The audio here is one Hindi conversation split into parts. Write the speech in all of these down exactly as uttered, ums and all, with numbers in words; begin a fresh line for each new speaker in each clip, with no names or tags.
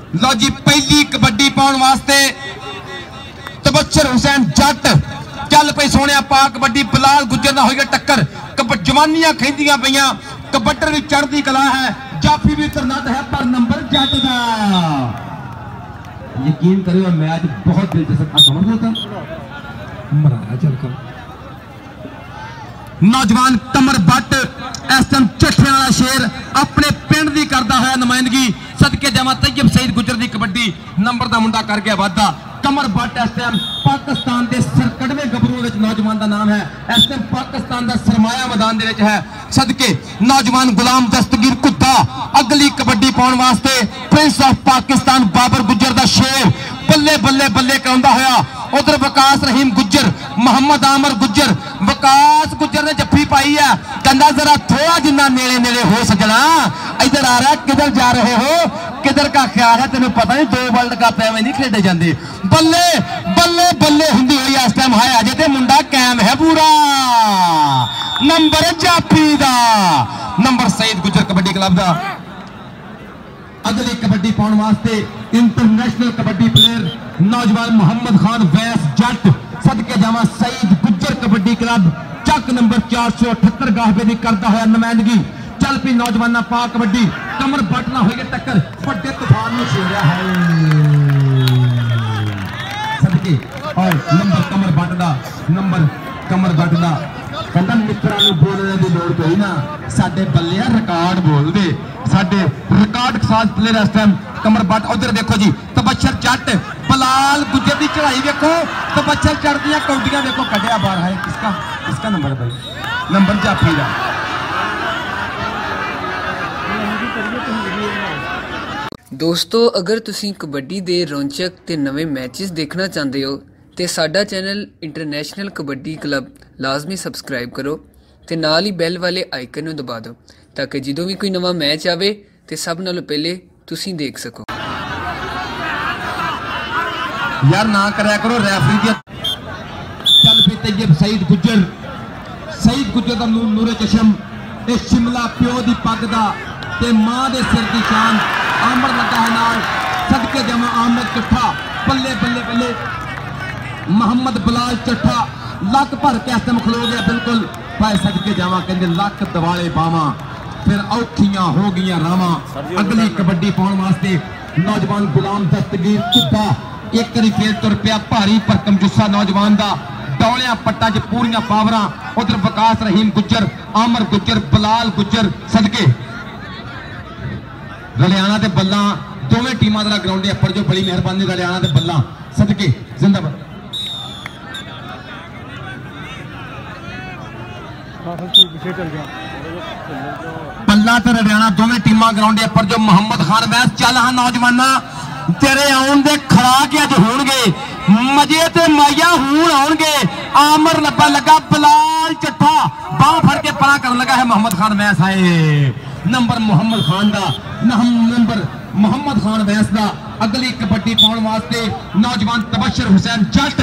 लो जी पहली कबड्डी पाने वास्ते तबशर हुसैन जट चल पे सोने पा कबड्डी बिलाल गुजर ना होगी टक्कर जवानियां खेदियां पईयां कबड्डर भी चढ़ती कला है जाफी भी तरनाद है पर नंबर जट का यकीन करो मैच बहुत दिलचस्प समझ होता मराया चल नौजवान कमर भट्ट इस टाइम चट्ठे वाला शेर अपने पिंड की करता है नुमाइंदगी सदके जावा तैयब सईद गुजर की कबड्डी नंबर का मुंडा कर गया वादा कमर भट्ट इस टाइम पाकिस्तान के सरकड़वे गबरू नौजवान का नाम है इस टाइम पाकिस्तान का सरमाया मैदान है सदके नौजवान गुलाम दस्तगीर कुत्ता अगली कबड्डी पाने वास्ते प्रिंस ऑफ पाकिस्तान बाबर गुजर का शेर बल्ले बल्ले बल्ले करांदा होया उधर वकास रहीम गुजर मोहम्मद आमर गुजर वकास गुजर ने जफ्फी पाई है कहना जरा थोड़ा जिन्ना नेड़े नेड़े हो सजना इधर आ रहा है किधर जा रहे हो किधर का ख्याल है तेन पता नहीं दो वर्ल्ड कप एवं नहीं खेडे जाते बल्ले बल्ले बल्ले हुंदी हुई इस टाइम है अजे ते मुंडा कायम है पूरा नंबर जाफी दा नंबर सईद गुजर कबड्डी क्लब दा अगली कबड्डी पाने वास्ते इंटरनेशनल कबड्डी प्लेयर नौजवान मोहम्मद खान वैस जट सदके जावा सईद गुजर कबड्डी क्लब चक नंबर चार सौ अठहत्तर गाहबे की करता है नुमाइंदगी चल पी नौजवाना पा कबड्डी कमर भट्ट ना होगी टक्कर बड़े तूफान में छेड़िया है सदके और नंबर कमर भट्ट दा नंबर कमर भट्ट दा कहता मित्रों को बोलने की लोड़ कोई ना साडे बल्ले रिकॉर्ड बोल दे साडे रिकॉर्ड साज प्लेयर इस टाइम कमर भट्ट उधर देखो जी तबशर जट बिलाल गुजर की चढ़ाई देखो तबशर चढ़ दिया कौडियां देखो कटिया बाहर है किसका किसका नंबर है भाई नंबर जाफी का
दोस्तों अगर तुसी कबड्डी दे रोचक ते नवे मैचेस देखना चाहते हो तो साडा चैनल इंटरनेशनल कबड्डी क्लब लाजमी सबसक्राइब करो ते नाल ही बैल वाले आइकन नूं दबा दो ताकि जो भी कोई नवा मैच आवे तो सब नालों पहले तुसी देख सको
यार ना करया करो रेफरी दी चल पे तैयब सईद गुजर सईद गुजर दा नूरे चशम ए शिमला प्यो दी पग दा ते मां दे सिर दी शान आमर लगा है नाल सदके जमा आमद चट्ठा बल्ले बल्ले बल्ले मोहम्मद बिलाल चट्ठा लक भर के इस खलो गया बिल्कुल भाई सदके जावा कहते लक दवाले बावा फिर औखियां हो गई रावा अगली कबड्डी पाने वास्ते नौजवान गुलाम दस्तगीर कुत्ता एक करी फिर तुर पिया भारी भरकम जुस्सा नौजवान का डौलिया पट्टा च पूरियां पावरां उधर वकास रहीम गुजर आमर गुजर बिलाल गुजर सदके रलियाना ते बल्ला दोवें टीमां दा ग्राउंड दे अपर जो बड़ी मेहरबानी रलियाना ते बल्ला सदके जिंदाबाद बल्ला ते रलियाना दोवें टीमां ग्राउंड दे अपर जो मोहम्मद खान वैस चल हां नौजवाना तेरे आउण दे खड़ा के अज होणगे मजे ते माइया हूण आउणगे आमर लब्बा लगा बिलाल चट्ठा बाह फड़ के परा करन लगा है मोहम्मद खान वैस आए नंबर मोहम्मद खान दा नंबर मोहम्मद खान वैस दा अगली कबड्डी पाने वास्ते नौजवान तबशर हुसैन जट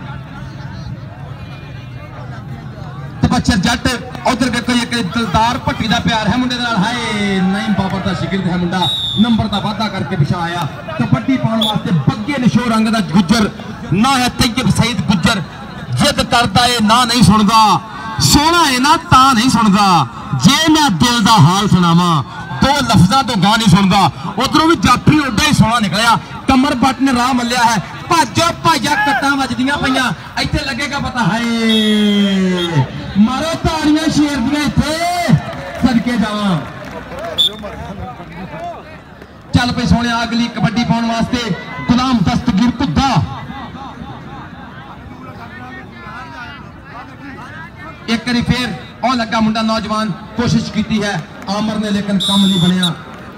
तबशर जट उधर देखो ये दिलदार भट्टी दा प्यार है मुंडे नाल हाय नहीं बाबर दा शिगिर्द है मुंडा नंबर दा वादा करके पिछा आया कबड्डी पाने वास्ते बग्गे नशो रंग दा गुजर ना है तैयब सईद गुजर जिद करदा है ना नहीं सुनदा सोना है ना ता नहीं सुनदा जे मैं दिल दा हाल सुनावा दो लफ्जां तो गा नहीं सुनदा उधरों भी जाफी उड्डा ही सोना निकलिया कमर भट्ट ने राह मलिया है भाजो भाजा कट्टां वजदियां पईयां इत्थे लगेगा पता है मारो ताड़ियां शेर दियां इत्थे सदके जावां चल पे सोने अगली कबड्डी पाने वास्ते गुलाम दस्तगीर कुत्ता एक करी फिर और लगा मुंडा नौजवान कोशिश की है आमर ने लेकिन कम नहीं बनया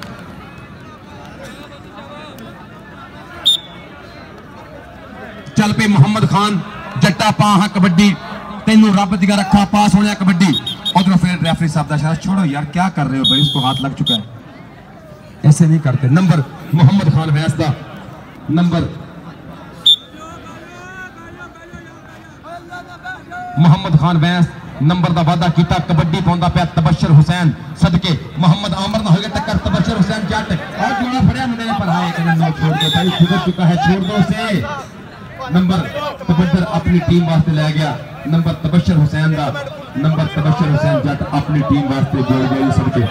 चल पे मोहम्मद खान जट्टा पा हाँ कबड्डी तेनू रब दिया रखा पास होने कबड्डी उधर फिर रेफरी साहब का इशारा छोड़ो यार क्या कर रहे हो भाई उसको हाथ लग चुका है ऐसे नहीं करते नंबर मोहम्मद खान वैस दा नंबर मोहम्मद खान वैस नंबर का वादा किया कबड्डी पाउंदा पिया तबशर हुसैन सदके मोहम्मद आमर ना हो गया टक्कर तबशर हुसैन जट और जोड़ा फड़िया मुंडे ने पर हाए नो छोड़ दो भाई, सुधर चुका है, छोड़ दो उसे। नंबर तबशर अपनी टीम वास्ते लै गया, नंबर तबशर हुसैन का, नंबर तबशर हुसैन जट अपनी टीम वास्ते जोड़ गए सबके।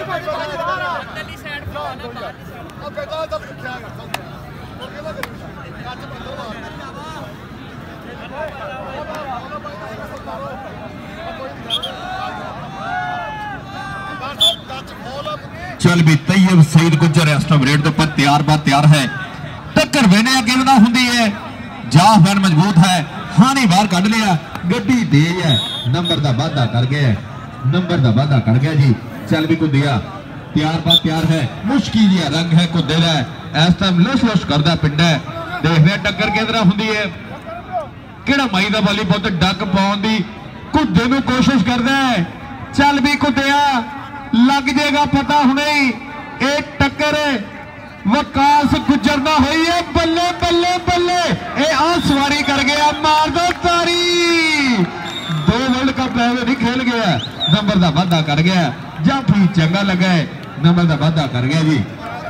चल भी तैयब सईद गुजर इस टाइम रेड के ऊपर तैयार बात तैयार है, टक्कर वेने किवें दा हुंदी है, जाफर मजबूत है, हानी बाहर कढ़ लिया, गड्डी तेज है, नंबर का वादा कर गया, नंबर का वादा कर गया जी। चल भी कुदिया तैयार बात तैयार है, मुश्किल जिहा रंग है कुदे दा, इस टाइम लुश लुश करदा पिंडा, देखदे टक्कर किधर हुंदी है, किहड़ा माई दा बाली पुत डक पाउण दी कुदे नूं कोशिश करदा है। चल भी कुदिया लग जाएगा पता हुणे ही, एक टक्कर वकास गुजर ना हुई है, बल्ले बल्ले बल्ले ए आ सवारी कर गया, मार दो तारी, दो वर्ल्ड कप नहीं खेल गया, नंबर का वादा कर गया, जाफी चंगा लगा है, नंबर का वादा कर गया जी।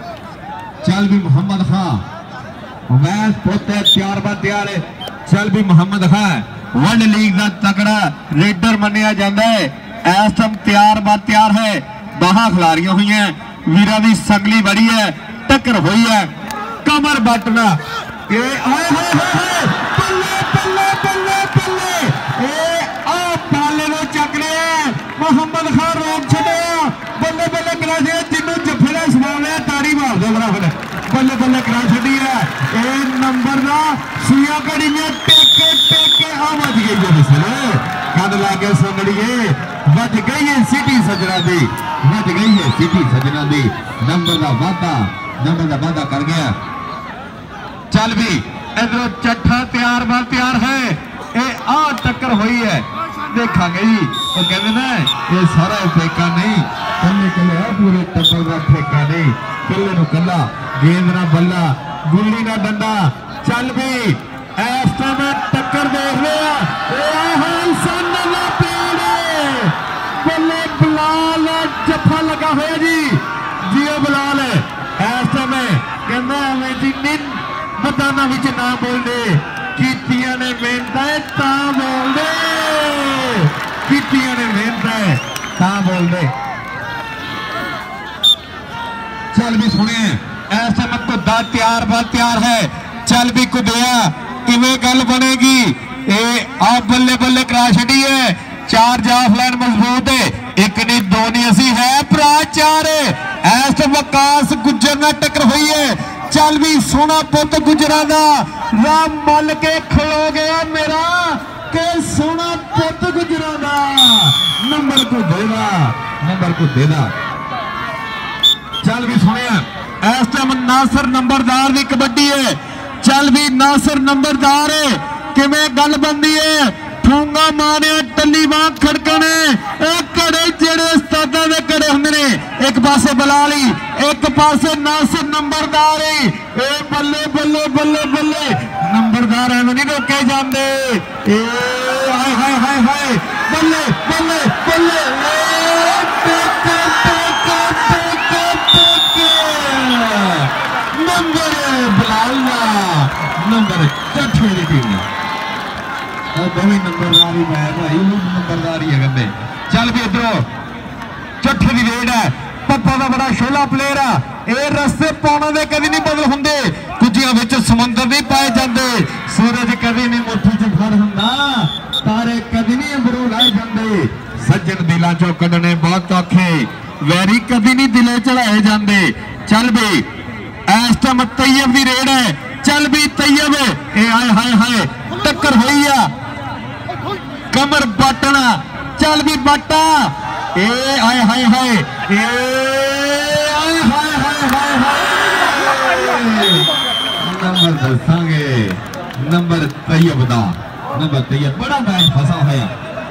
चल भी मोहम्मद खान वैस पोते तैयार बा तैयार है, चल भी मोहम्मद खान वर्ल्ड लीग का तगड़ा रेडर मनिया जाता है, इस टाइम तैयार बा तैयार है, बाहां खिलारियां हुई हैं, वीरा की संगली बड़ी है, टक्कर हुई है, कमर बटना ए आए हाय हाय बल्ले बल्ले बल्ले बल्ले ए आ पाले नो चक रहे मोहम्मद खान रोक छड़िया, बल्ले बल्ले करा दे जिन्नू जफे दा सवाल है, ताड़ी मार दो बराबर, बल्ले बल्ले करा छड़ी है, ए नंबर दा सुइया कड़ी में टेके टेके आ बज गई है, बिस्ले कद लागे संगड़िए बज गई है सिटी सजना दी, बज गई है सिटी सजना दी, नंबर का वादा नंबर का वादा कर गया। चल भी इधरों चट्ठा तैयार बार तैयार है, ए आ टक्कर हुई है, देखांगे जी, वो कहते ना ये सारा ठेका नहीं, कल्ले कल्ले है पूरे टब्बर का ठेका नहीं, कल्ले नु कल्ला, गेंद ना बल्ला, गुल्ली ना डंडा। चल भी इस टाइम टक्कर देख लिया, बल्ले बलाल जफा लगा हुआ जी, जियो बलाल इस टाइम कहना हमें जी निन मैदाना विच ना बोल दे, कीतियां ने मेहनत है ता बोल दे, कीतियां ने मेहनत है ता बोल दे। चल भी सुने इस टाइम कुदा तैयार बार तैयार है, चल भी कुदिया किवें गल बनेगी, ए आ बल्ले बल्ले करा छड़ी है, चार जाफ लाइन मजबूत है, एक नहीं दो नहीं असी है भरा चार, ऐस वकास गुजर ना टक्कर हुई है, चल भी सोना पुत गुजरा दा राम मल के खलो गया मेरा, के सोना पुत गुजरा दा नंबर को देगा, नंबर को देगा। चल भी सुनिया इस टाइम नासर नंबरदार की कबड्डी है, चल भी नासर नंबरदार है, किवें गल बनदी है, ठूंगा मारिया टली बां खड़कने, कड़े जेड़े उस्तादां दे कड़े हुंदे ने, एक पासे बलाली एक पासे नासिर नंबरदार, ए बल्ले बल्ले बल्ले बल्ले नंबरदार एवं नहीं रोके जाते, ए हाय हाय हाय हाय बल्ले बल्ले बल्ले नंबर बलाल नंबर चौथे की टीम दोवें नंबरदारी मैं भाई नंबरदारी है गंदे। चल भी इधरों चौथे की रेड है, पप्पा का बड़ा शोला प्लेयर है, ये रस्ते पाने दे कभी नहीं बदल होंगे, कुजियां विच समुंदर नहीं पाए जाते, सूरज कभी नहीं मुट्ठी च घर हुंदा, तारे कभी नहीं अंबरों लाए जाते, सज्जन दिलों चों कढने बहुत औखे, वैरी कभी नहीं दिले चढ़ाए जाते। चल भी इस टाइम तैयब की रेड है, चल भी तैयब ए हाय हाय हाय टक्कर हुई है, कमर बटना, चल भी बटा ए हाय हाय हाय ए हाय हाय हाय हाय नंबर दसांगे, नंबर तैयब दा, नंबर तैयब बड़ा मैच फसा होया,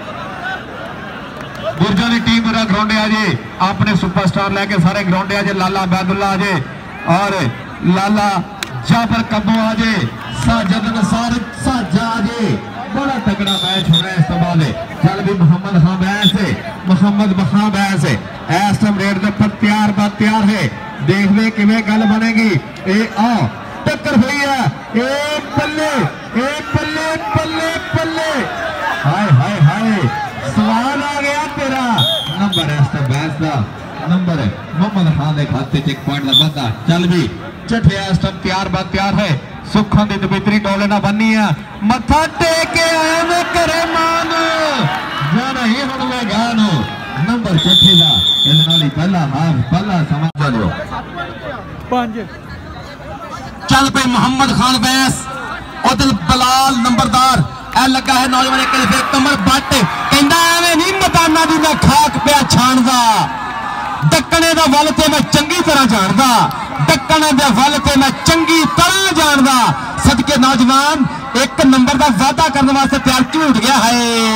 बुरजा की टीम मेरा ग्राउंड आजे, अपने सुपरस्टार लैके सारे ग्राउंड आजे, लाला बैदुल्ला आजे और लाला जाफर कब्बो आजे, साजद नसार साजा आजे, बड़ा तगड़ा मैच हो रहा है इस बाद। चल भी मोहम्मद खान बैस है, मोहम्मद खान बैस है, इस टाइम रेड के ऊपर तैयार बात तैयार है, देखते किवें गल बनेगी। ए आ टक्कर हुई है, ए बल्ले ए बल्ले बल्ले बल्ले, हाय हाय हाय सवाल आ गया तेरा। नंबर है इस बैस का, नंबर है मोहम्मद खान के खाते च एक पॉइंट का वाधा। चल भी चठिया इस टाइम तैयार बात तैयार है। सुखा की दबित्री डोले ना बनी है, मथा टेके आया मैं करे मान जाना ही हुण मैं गानो। नंबर चठे का इहदे नाल ही पहला हाफ पहला समझ लो। पांच चल पे मोहम्मद खान वैस उधर बलाल नंबरदार ए लगा है नौजवान एक फिर कमर बट कहंदा एवें नहीं मदाना दी मैं खाक पिया छाणदा, डकने दा वल ते मैं चंगी तरह जानदा, डकने दे वल ते मैं चंगी तरह जानदा। सदके नौजवान एक नंबर का वादा करने वास्ते तैयार झूठ गया है।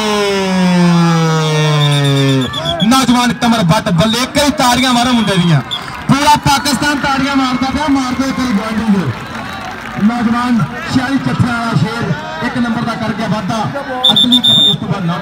नौजवान कमर बट बल्ले कई ताड़ियां मारो मुंडे दियां, पूरा पाकिस्तान ताड़ियां मारता पाया, मारते कई गवांढी। नौजवान छियाली चट्ठे वाला शेर एक नंबर का कर गया वादा। अगली उस तो बाद नाम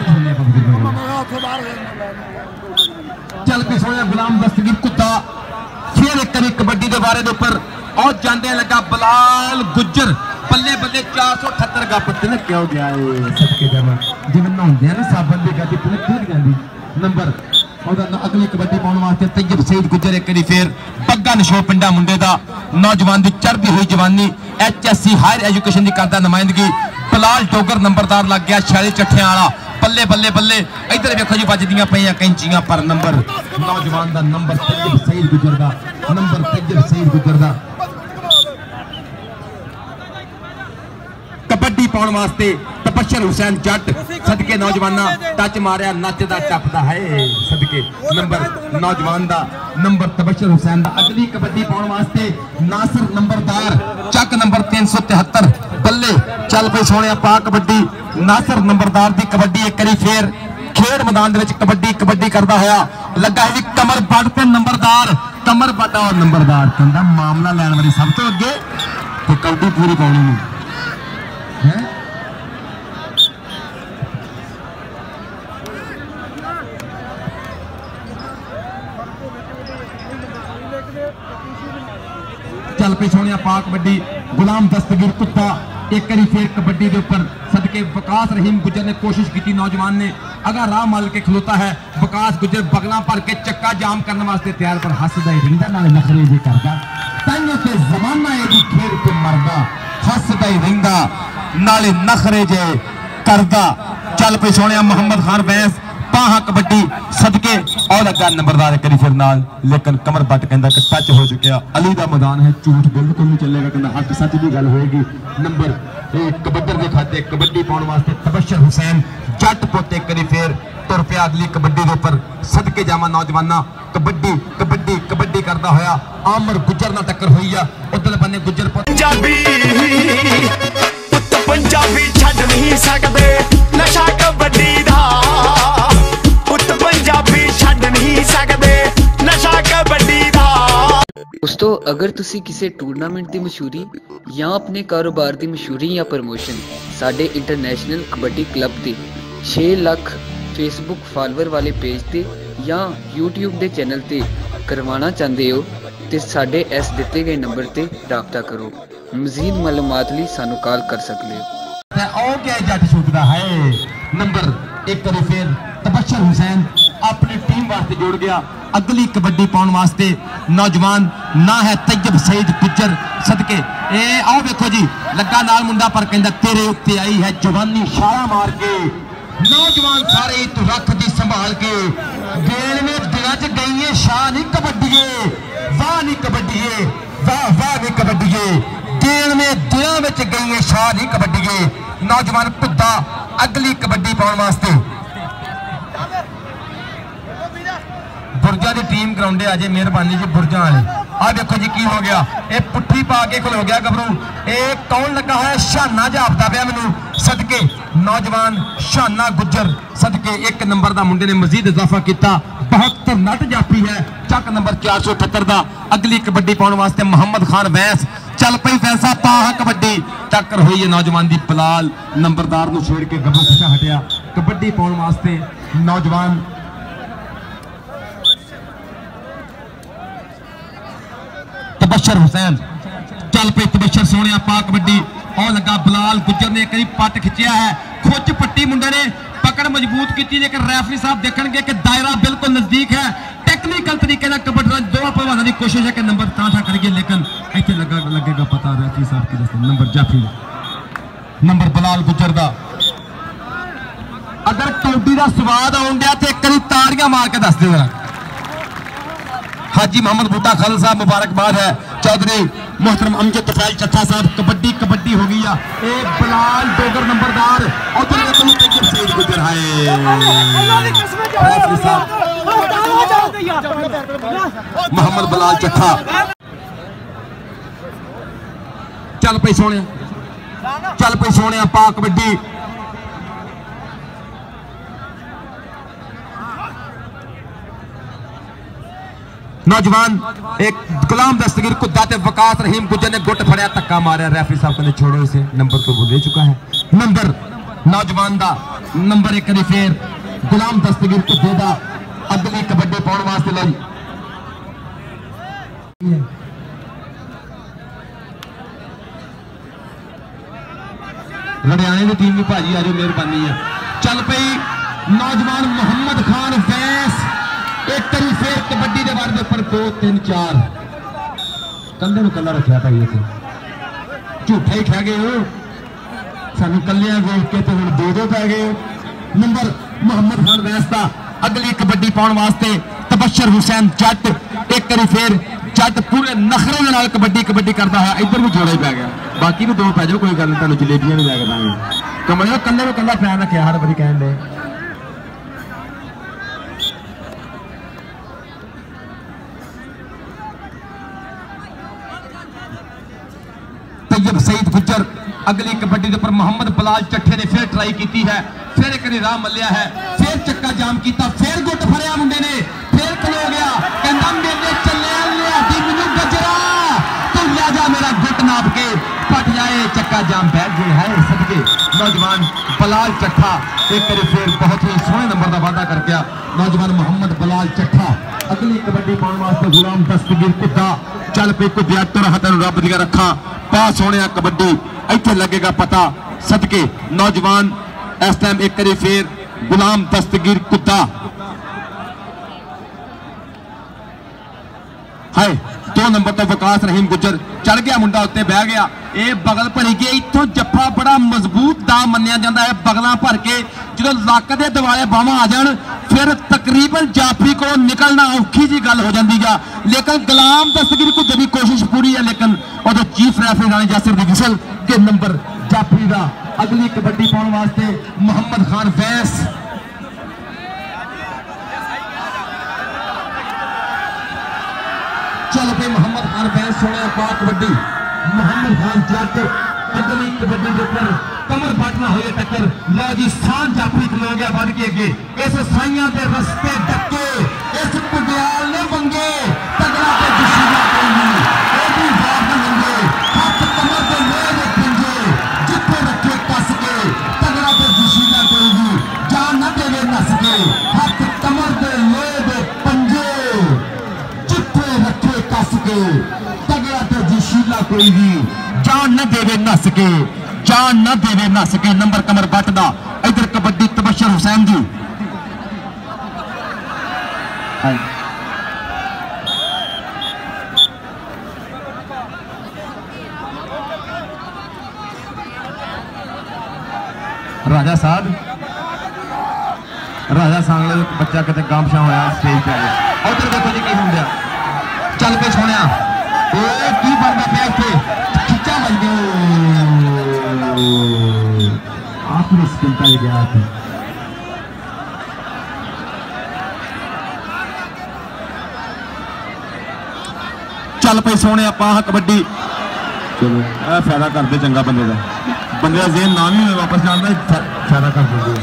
चल के सोया गुलाम दस्तगीर कुत्ता फिर एक करी कबड्डी के बारे उपर और जाने लगा बलाल गुज्जर बल्ले बल्ले चार सौ अठहत्तर का पत्ते ने क्यों गया सदके जमा जिवें नहाउंदे ना साबन दी गद्दी पूरी खुल जांदी। नंबर अगली कबड्डी पाने वास्ते तैयब सईद गुज्जर एक करी फिर पग्गा नशो पिंडा मुंडे दा नौजवान की चढ़ती हुई जवानी H S C higher education की करता नुमाइंदगी। बलाल डोगर नंबरदार लग गया छियाली चट्ठियां वाला, बल्ले बल्ले बल्ले इधर वेखो जी बजदियां पईयां कैंचियां पर नंबर नौजवान का नंबर तैयब सईद गुज्जर का, नंबर तैयब सईद गुज्जर का। कबड्डी पाने वास्ते तपस्या हुसैन जट सदके नौजवाना टच मारिया नचदा टपदा है सदके नंबर नौजवान दा नंबर तपस्या हुसैन दा। अगली कबड्डी पाने वास्ते नासिर नंबरदार चक नंबर तीन सौ तिहत्तर बल्ले चल पे सोने पा कबड्डी। नासिर नंबरदार दी कबड्डी एक करी फिर खेड मैदान दे विच कबड्डी कबड्डी करदा होया लगा है कमर बट ते नंबरदार कमर बट और नंबरदार कहंदा मामला लैण वाली सब तो अगे ते कबड्डी पूरी पाउणी नहीं है। चल पे सोने पा कबड्डी गुलाम दस्तगीर कुत्ता एक करी फिर कबड्डी के उपर सदके वकास रहीम गुज्जर ने कोशिश की। नौजवान ने अगर राह मल के खलोता है वकास गुज्जर बगला भर के चक्का जाम करने वास्ते तैयार पर हसदा ही रहिंदा नाले नखरे जे करदा ताइयों ते जमाना एदी खेल ते मरदा हसदा ही रहिंदा नाले नखरे जे करदा। चल पे सोने मोहम्मद खान वैस पाहा कबड्डी सदके और अगा नंबरदार करी फिर नाल लेकिन कमर बट कहंदा कि टच हो चुकिया। अली दा मैदान है झूठ बिल्कुल नहीं चलेगा, कहंदा हक सच की गल होएगी। नंबर एक कबड्डर के खाते कबड्डी पाने वास्ते तबशर हुसैन जट पोते करी फिर तुर पिया अगली कबड्डी के उपर सदके जावा नौजवाना कबड्डी कबड्डी कबड्डी करता होया आमर गुज्जर ना टक्कर हुई है। उधर बने गुज्जर
पंजाबी पंजाबी छड्ड नहीं सकदे नशा कबड्डी दा पुत पंजाबी छड्ड नहीं सकदे नशा कबड्डी दा।
दोस्तों अगर तुसी किसी टूर्नामेंट की मशहूरी या अपने कारोबार की मशहूरी या प्रमोशन साडे इंटरनेशनल कबड्डी क्लब के छे लाख फेसबुक फॉलोअर वाले पेज ते या यूट्यूब के चैनल ते करवाना चाहते हो तो साडे इस दिते गए नंबर ते राबता करो। मजीद मालूमात लई सानू कॉल कर सकते हो।
जट छूटता है नंबर एक करी फिर तबशर हुसैन अपनी टीम वास्ते जोड़ गया। अगली कबड्डी पाने वास्ते नौजवान ना है तैयब सईद गुज्जर सदके ए आओ देखो जी लगा नाल मुंडा पर कहंदा तेरे उत्ते आई है जवानी छाला मार के नौजवान सारे तू रख दी संभाल के गेल में दिला च गई है शाह नहीं कबड्डीए वाह नहीं कबड्डीए वाह वाह नहीं कबड्डीए गेल में दिला में गई है शाह नहीं कबड्डीए। नौजवान कुत्ता अगली कबड्डी पाने वास्ते बुरजा की टीम ग्राउंडे आ जाए मेहरबानी जी बुरजा वाले आ देखो जी की हो गया ये पुट्ठी पा के खलो गया गबरू ये कौन लगा है शाना जापता पाया मैनू सदके नौजवान शाना गुज्जर सदके एक नंबर का मुंडे ने मजीद इजाफा किया बहत्तर नट जाफी है चक नंबर चार सौ अठहत्तर का। अगली कबड्डी पाने वास्ते मोहम्मद खान वैस चल पई फैंसा पाहा कबड्डी टक्कर हुई है नौजवान की बलाल नंबरदार नूं छेड़ के गबरू पिछा हटिया। कबड्डी पाने वास्ते नौजवान तबशर हुसैन चल पे तबशर सोने पा कबड्डी और लगा बिलाल गुजर ने कई पट खिंचिया है खुच पट्टी मुंडे ने पकड़ मजबूत की लेकिन रेफरी साहब देखेंगे कि दायरा बिल्कुल नजदीक है टेक्निकल तरीके से कबड्डी दो पहलवानों की कोशिश है कि नंबर तांठा करिए लेकिन इतने लगा लगेगा पता रेफरी साहब की दस नंबर जाफी नंबर बिलाल गुजर का अगर कबड्डी का स्वाद आउन दिया तो एक ताड़ियां मार के दस दे जरा हाजी मोहम्मद बूटा खान साहब मुबारकबाद है चौधरी मोहतरम अमजद तफैल चट्ठा साहब कबड्डी कबड्डी हो गई है ए बिलाल डोगर नंबरदार और सईद गुजर है मोहम्मद बिलाल चट्ठा चल पे सोने चल पे सोने पा कबड्डी नौजवान एक गुलाम दस्तगीर कुद्दा ते वकास रहीम गुजर ने गुट फड़िया धक्का मारा रेफरी साहब कहते छोड़ो इसे नंबर तो वो दे चुका है नंबर नौजवान दा नंबर एक करी फेर गुलाम दस्तगीर कुद्दे दा अगली कबड्डी पाउण वास्ते लाई लुधियाने की टीम भी भाजी आज मेहरबानी है चल पई नौजवान मोहम्मद खान वैस एक करी फेर कबड्डी के बारे ऊपर दो तीन चार कंधे में कला रखा था ये झूठा ही खा गए हो सानू कलिया देख के तो दो दो पै गए नंबर मोहम्मद खान वैस का अगली कबड्डी पाउण वास्ते तबशर हुसैन जट एक करी फेर जट पूरे नखरे नाल कबड्डी कबड्डी करता है इधर भी जोड़ा पै गया बाकी भी दो पै जाओ कोई गल नहीं जलेबियां भी लैके देंगे कमले कंधे में कला पैर रखे हर बारी कहन दे तैयब सईद गुजर अगली कबड्डी के ऊपर मोहम्मद बिलाल चट्ठे ने फिर ट्राई की है फिर एक राह मलिया है फिर चक्का जाम किया फिर गुट फड़िया मुंडे ने फिर खलो गया कहंदा मेरे चले लियादी मैनू गजरा तू ले जा मेरा गुट नाप के पट जाए चक्का जाम बैठ गए है सदके नौजवान बिलाल चट्ठा एक बार फिर बहुत ही सोहने नंबर का वादा कर गया नौजवान मोहम्मद बिलाल चट्ठा अगली कबड्डी पाउण वास्ते गुलाम दस्तगीर कुद्दा चल पे कुद्दिया तुर हथन रब दिया रखा पा सोने कबड्डी इत्थे लगेगा पता सदके नौजवान इस टाइम एक बार फिर गुलाम दस्तगीर कुद्दा हाय दो नंबर तो वकास रहीम गुजर चढ़ गया मुंडा उत्ते बह गया ये बगल भरी गई इतों जफ्फा बड़ा मजबूत दा मन्निया जाता है बगलों भर के जो लक के दिवाले बावां आ जान फिर तकरीबन जाफी को निकलना औखी जी गल हो जाती है लेकिन गुलाम दस्तगीर कुद्दे की कोशिश पूरी है लेकिन और चीफ रेफरी राणी जासिर दी विसल के नंबर जाफी का अगली कबड्डी पाउण वास्ते मोहम्मद खान वैस चल पे मोहम्मद खान वैस सोने पा कबड्डी मोहम्मद खान जट अगली कबड्डी के ऊपर कमर बाटना हुए टक्कर लो जी स्थान जाफी खलो गया बढ़ के अगे इस साइयां के रस्ते डके इस पुग्याल ने मंगे तगड़ा के दुश्मन कोई नहीं ए भी वार न मंगे हाथ कमर के लोहे दे पिंजे जिथे रखे कस के तगड़ा के दुश्मन कोई नहीं जान न देवे नस के हाथ कमर के लोहे दे पंजे जिथे रखे कस के तगड़ा के दुश्मन कोई नहीं जान न देवे नस के जान न देवे न सके नंबर कमर बट दा इधर कबड्डी तबशर हुसैन जी राजा साहब राजा सांगले बच्चा कितने गामशा होया स्टेज पे उधर देखो जी की होंगे चल पे सोनिया की बनता पे इतने खिंचा बन गया आखिरी स्किलता ही गया था चल पे सोने पाह कबड्डी चलो ए फायदा करते चंगा बंदे का बंदे का जेन नाम ही वापस जाना फायदा कर देंगे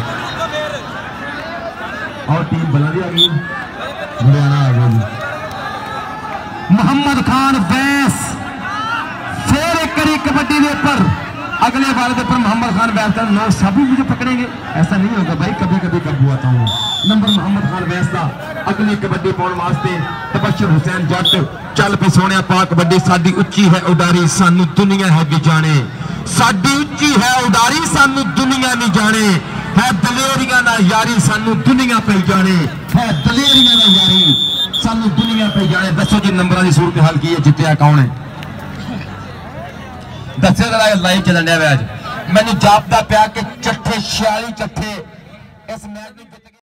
और टीम बना दी आ गई हरियाणा आ गई मोहम्मद खान वैस फिर एक करी कबड्डी के ऊपर अगले बार के ऊपर मोहम्मद मोहम्मद खान वैस नो सभी मुझे पकड़ेंगे, ऐसा नहीं होगा भाई, कभी कभी कब आता हूँ। नंबर मोहम्मद खान वैस का अगली कबड्डी पाने वास्ते तबशर हुसैन जट चल पे सोने पा कबड्डी। साडी उच्ची है उडारी सानू दुनिया है भी जाने, साडी उच्ची है उडारी सानू दुनिया नहीं जाने, है दलेरिया ना यारी सानू दुनिया पे जाने, है दलेरिया ना यारी सानू दुनिया पे जाने। दसो जी नंबर की सूरत हाल की है, जितया कौन है दसे जरा लाइव चलन दिया। मैनू जापदा पिया कि चट्ठे छियाली चट्ठे इस मैच में